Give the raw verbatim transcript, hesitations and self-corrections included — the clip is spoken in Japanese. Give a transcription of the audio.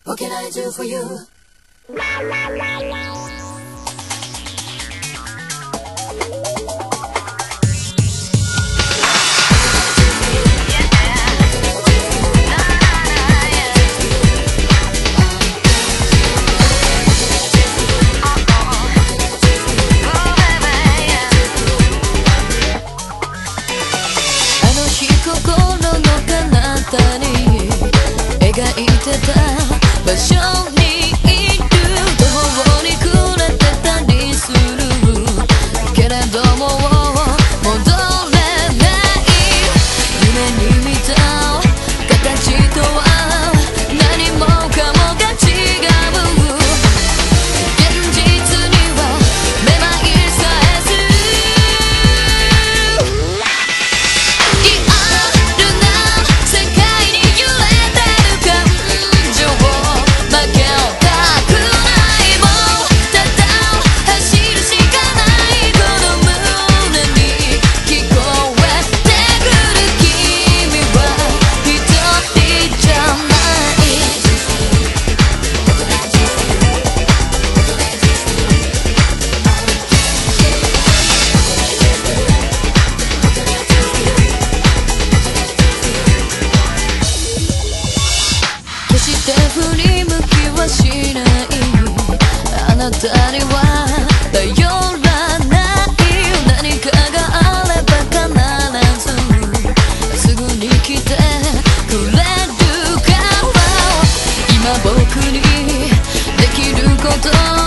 What can I do for you? 描いてた場所にいる途方に暮れてたりするけれども戻れない夢に見た形とは何もかもが違う現実にはめまいさえずリアルな世界に揺れ振り向きはしないあなたには頼らない何かがあれば必ずすぐに来てくれるから今僕にできること